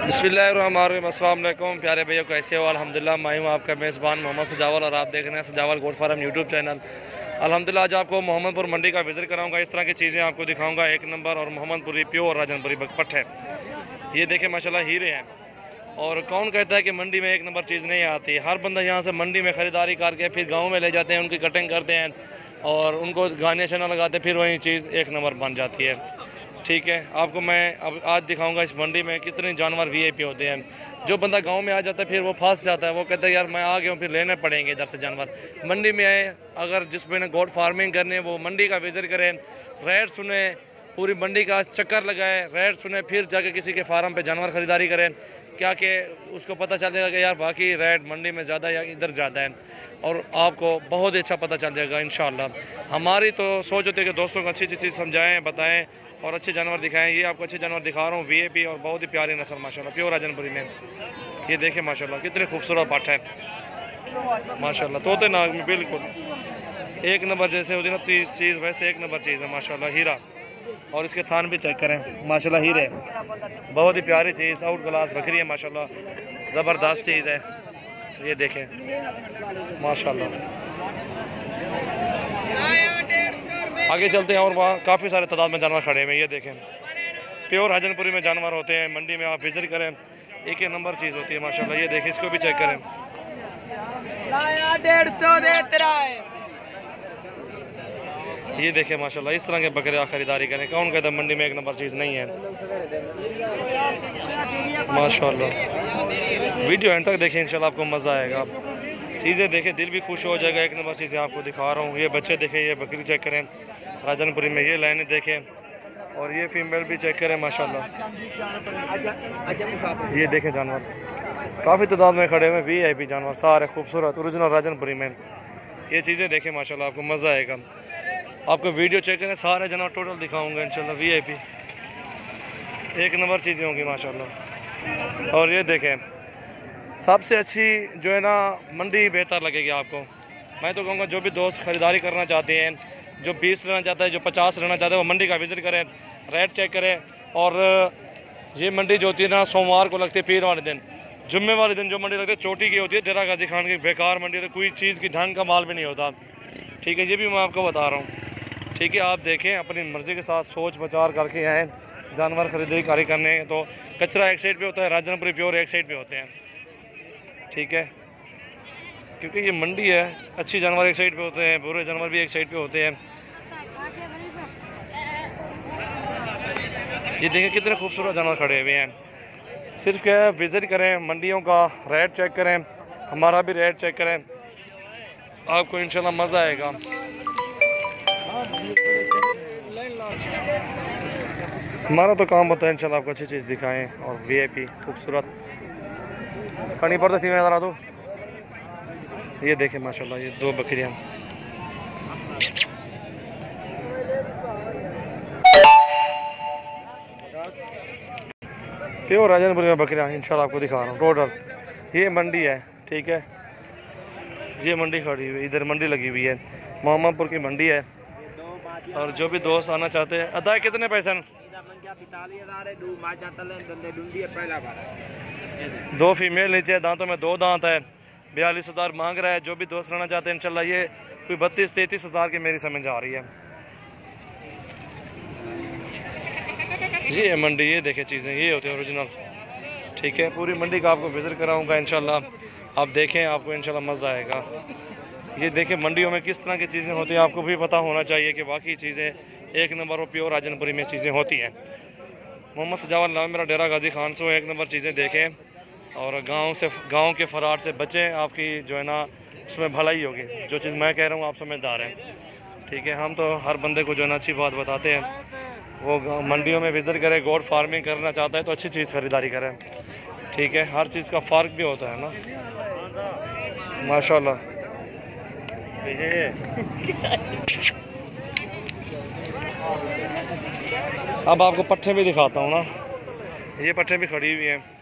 बिस्मिल्लाहिर्रहमानिर्रहीम। अस्सलाम वालेकुम प्यारे भैया, कैसे हो? अल्हम्दुलिल्लाह, मैं हूँ आपका मेज़बान मोहम्मद सजावल और आप देख रहे हैं सजावल गोट फार्म यूट्यूब चैनल। अल्हम्दुलिल्लाह आज आपको मोहम्मदपुर मंडी का विज़िट कराऊंगा, इस तरह की चीज़ें आपको दिखाऊंगा। एक नंबर और मोहम्मदपुरी प्योर राजनपुरी बकपट है। ये देखें माशाल्लाह हीरे हैं। और कौन कहता है कि मंडी में एक नंबर चीज़ नहीं आती? हर बंदा यहाँ से मंडी में ख़रीदारी करके फिर गाँव में ले जाते हैं, उनकी कटिंग करते हैं और उनको गाने शाने लगाते हैं, फिर वही चीज़ एक नंबर बन जाती है। ठीक है, आपको मैं अब आज दिखाऊंगा इस मंडी में कितने जानवर वीआईपी होते हैं। जो बंदा गांव में आ जाता है फिर वो फंस जाता है, वो कहता है यार मैं आ गया हूँ, फिर लेने पड़ेंगे इधर से जानवर। मंडी में आए, अगर जिस मैंने गोट फार्मिंग करनी है वो मंडी का विजिट करें, रेट सुने, पूरी मंडी का चक्कर लगाए, रेट सुने, फिर जाके किसी के फार्म पे जानवर ख़रीदारी करें, क्या कि उसको पता चल जाएगा कि यार बाकी रेट मंडी में ज़्यादा है या इधर ज़्यादा है, और आपको बहुत अच्छा पता चल जाएगा इंशाल्लाह। हमारी तो सोच होती है कि दोस्तों को अच्छी अच्छी चीज़ समझाएं, बताएं और अच्छे जानवर दिखाएं। ये आपको अच्छे जानवर दिखा रहा हूँ, वीआईपी और बहुत ही प्यारी नस्ल माशाल्लाह प्योर राजनपुरी में। ये देखें माशाल्लाह कितने खूबसूरत पाठ है माशाल्लाह, तोते नाग में बिल्कुल एक नंबर जैसे होती ना चीज़, वैसे एक नंबर चीज़ है माशाल्लाह, हीरा। और इसके थान भी चेक करें माशाल्लाह, हीरे, बहुत ही प्यारी चीज़, आउट क्लास बकरी है माशाल्लाह, ज़बरदस्त चीज़ है। ये देखें माशाल्लाह। आगे चलते हैं और वहाँ काफ़ी सारे तादाद में जानवर खड़े हुए हैं। ये देखें प्योर राजनपुरी में जानवर होते हैं, मंडी में आप विजिट करें, एक नंबर चीज़ होती है माशाल्लाह। ये देखें, इसको भी चेक करें। 150 देता है। ये देखें माशाल्लाह, इस तरह के बकरे खरीदारी करें। कौन कहता है मंडी में एक नंबर चीज़ नहीं है? माशाल्लाह, वीडियो एंड तक देखें, इंशाल्लाह आपको मज़ा आएगा। चीज़ें देखें, दिल भी खुश हो जाएगा। एक नंबर चीज़ें आपको दिखा रहा हूँ। ये बच्चे देखें, ये बकरी चेक करें राजनपुरी में, ये लाइनें देखें और ये फीमेल भी चेक करें माशाल्लाह। ये देखें जानवर काफ़ी तादाद में खड़े हुए, वीआईपी जानवर सारे खूबसूरत ओरिजिनल राजनपुरी में। ये चीज़ें देखें माशाल्लाह, आपको मज़ा आएगा। आपको वीडियो चेक करें, सारे जानवर टोटल दिखाऊंगा इंशाल्लाह। वीआईपी एक नंबर चीज़ें होंगी माशाल्लाह। और ये देखें, सबसे अच्छी जो है ना मंडी बेहतर लगेगी आपको। मैं तो कहूँगा जो भी दोस्त ख़रीदारी करना चाहते हैं, जो 20 लेना चाहता है, जो 50 लेना चाहता है, वो मंडी का विज़िट करें, रेट चेक करें। और ये मंडी जो होती है ना, सोमवार को लगती है, पीर वाले दिन, जुम्मे वाले दिन जो मंडी लगती है चोटी की होती है, डेरा गाजी खान की बेकार मंडी है, तो कोई चीज़ की ढंग का माल भी नहीं होता। ठीक है, ये भी मैं आपको बता रहा हूँ। ठीक है, आप देखें, अपनी मर्ज़ी के साथ सोच विचार करके आएँ जानवर खरीदारी करने। तो कचरा एक साइड पर होता है, राजनपुरी प्योर एक साइड पर होते हैं। ठीक है, क्योंकि ये मंडी है, अच्छी जानवर एक साइड पे होते हैं, बुरे जानवर भी एक साइड पे होते हैं। ये देखें कितने खूबसूरत जानवर खड़े हुए हैं। सिर्फ क्या है, विज़िट करें, मंडियों का रेट चेक करें, हमारा भी रेट चेक करें, आपको इंशाल्लाह मज़ा आएगा। हमारा तो काम होता है इंशाल्लाह आपको अच्छी चीज़ दिखाएं और वीआईपी खूबसूरत खड़ी पड़ता थी। मैं तो ये देखें माशाल्लाह, ये दो बकरियां प्योर राजनपुरी में बकरियां इंशाल्लाह आपको दिखा रहा हूँ टोटल। ये मंडी है, ठीक है, ये मंडी खड़ी हुई, इधर मंडी लगी हुई है, मोहम्मदपुर की मंडी है। और जो भी दोस्त आना चाहते हैं, अदा कितने पैसे? 2 फीमेल नीचे, दांतों में 2 दांत है, 42,000 मांग रहा है। जो भी दोस्त रहना चाहते हैं इंशाल्लाह, ये कोई 32-33 हज़ार की मेरी समझ आ रही है। ये है मंडी, ये देखें चीज़ें, ये होती है ओरिजिनल। ठीक है, पूरी मंडी का आपको विज़िट कराऊंगा इंशाल्लाह, आप देखें, आपको इंशाल्लाह मज़ा आएगा। ये देखें मंडियों में किस तरह की चीज़ें होती हैं, आपको भी पता होना चाहिए कि वाकई चीज़ें एक नंबर और प्योर राजनपुरी में चीज़ें होती हैं। मोहम्मद सजावल नाम मेरा, डेरा गाजी खान से, एक नंबर चीज़ें देखें और गांव के फरार से बचें, आपकी जो है ना उसमें भलाई होगी। जो चीज़ मैं कह रहा हूँ आप समझदार हैं। ठीक है, हम तो हर बंदे को जो है ना अच्छी बात बताते हैं, वो मंडियों में विज़िट करे, गोट फार्मिंग करना चाहता है तो अच्छी चीज़ ख़रीदारी करें। ठीक है, हर चीज़ का फ़र्क भी होता है ना माशाल्लाह। अब आपको पट्ठे भी दिखाता हूँ ना, ये पट्ठे भी खड़ी हुई हैं।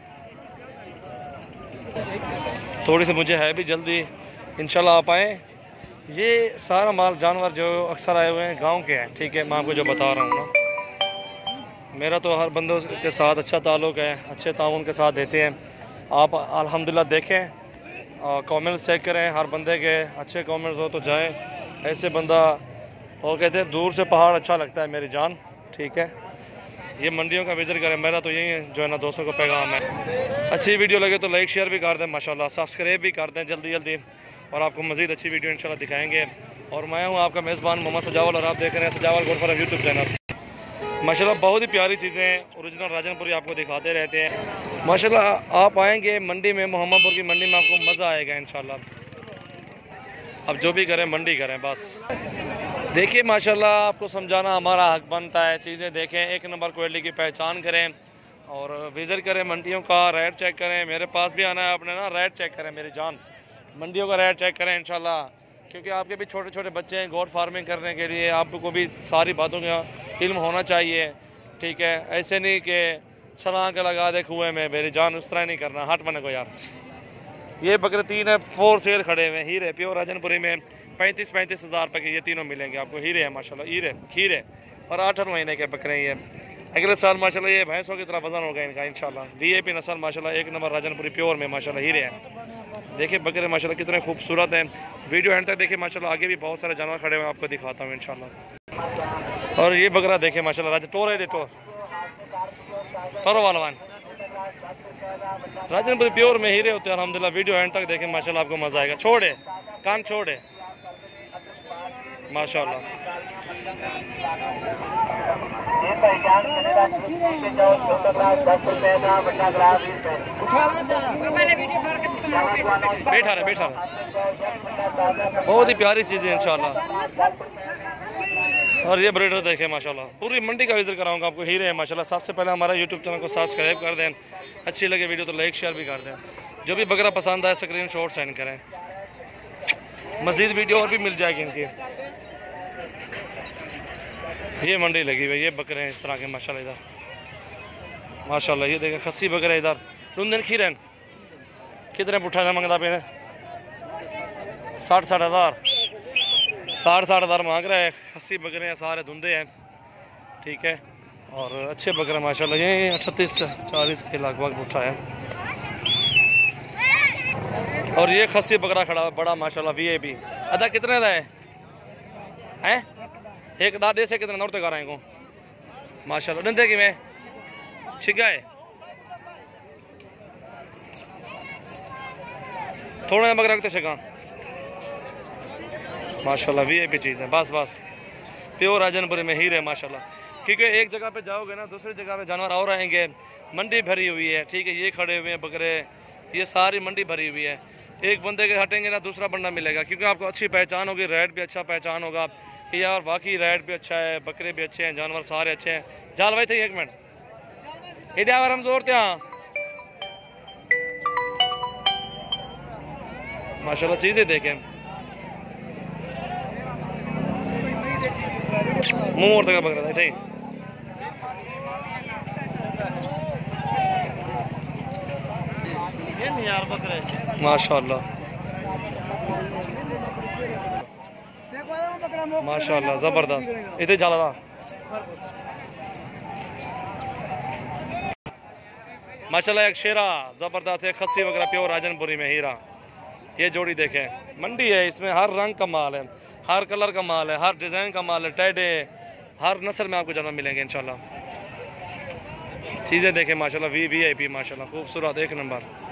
थोड़ी सी मुझे है भी जल्दी, इंशाल्लाह आप आएँ। ये सारा माल जानवर जो अक्सर आए हुए हैं गांव के हैं। ठीक है, मैं आपको जो बता रहा हूँ ना, मेरा तो हर बंदों के साथ अच्छा ताल्लुक़ है, अच्छे ताउन के साथ देते हैं। आप अल्हम्दुलिल्लाह देखें, कमेंट्स चेक करें, हर बंदे के अच्छे कमेंट्स हो तो जाएं। ऐसे बंदा वो कहते हैं दूर से पहाड़ अच्छा लगता है मेरी जान, ठीक है। ये मंडियों का विजिट करें, मेरा तो यही जो है ना दोस्तों को पैगाम है। अच्छी वीडियो लगे तो लाइक शेयर भी कर दें माशाल्लाह, सब्सक्राइब भी कर दें जल्दी जल्दी, और आपको मज़ीद अच्छी वीडियो इंशाल्लाह दिखाएंगे। और मैं हूँ आपका मेज़बान मोहम्मद सजावल, और आप देख रहे हैं सजावल गोट फार्म यूट्यूब चैनल। माशाल्लाह बहुत ही प्यारी चीज़ें ओरिजिनल राजनपुरी आपको दिखाते रहते हैं। माशाल्लाह आप आएंगे मंडी में, मोहम्मदपुर की मंडी में, आपको मज़ा आएगा इंशाल्लाह। अब जो भी करें मंडी करें बस। देखिए माशाल्लाह आपको समझाना हमारा हक बनता है। चीज़ें देखें, एक नंबर क्वालिटी की पहचान करें और विज़िट करें मंडियों का, रेट चेक करें। मेरे पास भी आना है आपने ना, रेट चेक करें मेरी जान, मंडियों का रेट चेक करें इंशाल्लाह, क्योंकि आपके भी छोटे छोटे बच्चे हैं गोट फार्मिंग करने के लिए, आपको भी सारी बातों का इल्म होना चाहिए, ठीक है। ऐसे नहीं कि सलाह के लगा दे कुएँ में, मेरी जान उस तरह नहीं करना, हट बने को यार। ये बकरे 3 है, 4 सेल खड़े हुए हैं, हीरे प्योर राजनपुरी में 35-35 हज़ार रुपये के ये तीनों मिलेंगे आपको। हीरे हैं माशाल्लाह, हीरे खीरे, और 8 महीने के बकरे हैं ये। अगले साल माशाल्लाह ये भैंसों की तरह वजन होगा इनका इंशाल्लाह। VIP नस्ल माशाल्लाह, एक नंबर राजनपुरी प्योर में माशाल्लाह हीरे हैं। देखिए बकरे माशाल्लाह कितने खूबसूरत हैं। वीडियो एंड तक देखिए माशाल्लाह, आगे भी बहुत सारे जानवर खड़े हुए हैं, आपको दिखाता हूँ इंशाल्लाह। और ये बकरा देखे माशाल्लाह, टोर है, टोरो वालवान राजनपुरी प्योर में हीरे होते हैं अल्हम्दुलिल्लाह। वीडियो एंड तक देखें माशाल्लाह, आपको मज़ा आएगा। छोड़े कान छोड़े माशाल्लाह। बैठा रहे बहुत ही प्यारी चीज़ है इंशाल्लाह। और ये ब्रीडर देखें माशाल्लाह, पूरी मंडी का विजिट कराऊंगा आपको। हीरे हैं माशाल्लाह। सबसे पहले हमारा यूट्यूब चैनल को सब्सक्राइब कर दें, अच्छी लगे वीडियो तो लाइक शेयर भी कर दें। जो भी बकरा पसंद आए स्क्रीनशॉट सेंड करें, मज़ीद वीडियो और भी मिल जाएगी इनकी। ये मंडी लगी हुई है, ये बकरे हैं इस तरह के माशाल्लाह। इधर माशाल्लाह ये देखें खस्सी बकरे, इधर लुंदन खीरन कितने पुट्ठा था मंगता पे 60-60 हज़ार 60-60 हज़ार मांग रहा है। खस्सी बकरे हैं, सारे धुंधे हैं, ठीक है। और अच्छे बकरे माशाल्लाह, ये 38-40 के लगभग पुट्ठा है। और ये खस्सी बकरा खड़ा बड़ा माशाल्लाह VIP। अदा कितने का है? एक दादे से कितने नौर तक आ रहे हैं माशाल्लाह। डंदे कि मैं छिगा है थोड़ा बकरा रखते छिगा माशाल्लाह। VIP चीज़ है बस बस, प्योर राजनपुरी में हीरे माशाल्लाह। क्योंकि एक जगह पे जाओगे ना, दूसरी जगह पे जानवर और आएंगे। मंडी भरी हुई है, ठीक है। ये खड़े हुए हैं बकरे, ये सारी मंडी भरी हुई है। एक बंदे के हटेंगे ना, दूसरा बंदा मिलेगा, क्योंकि आपको अच्छी पहचान होगी, रेट भी अच्छा पहचान होगा कि यार वाकई रेट भी अच्छा है, बकरे भी अच्छे हैं, जानवर सारे अच्छे हैं। जाल भाई थे 1 मिनट इधर हम जोड़ते हैं माशाल्लाह। चीज़ें देखें, मुँह और तक बकरा था माशाल्लाह माशाल्लाह ज़बरदस्त। इधर जाला माशाल्लाह, एक शेरा ज़बरदस्त, एक खस्सी वगैरह प्योर राजनपुरी में हीरा। ये जोड़ी देखें, मंडी है, इसमें हर रंग का माल है, हर कलर का माल है, हर डिज़ाइन का माल है, टेडे हर नस्ल में आपको जानवर मिलेंगे इंशाल्लाह। चीज़ें देखें माशाल्लाह, VIP माशाल्लाह, खूबसूरत एक नंबर।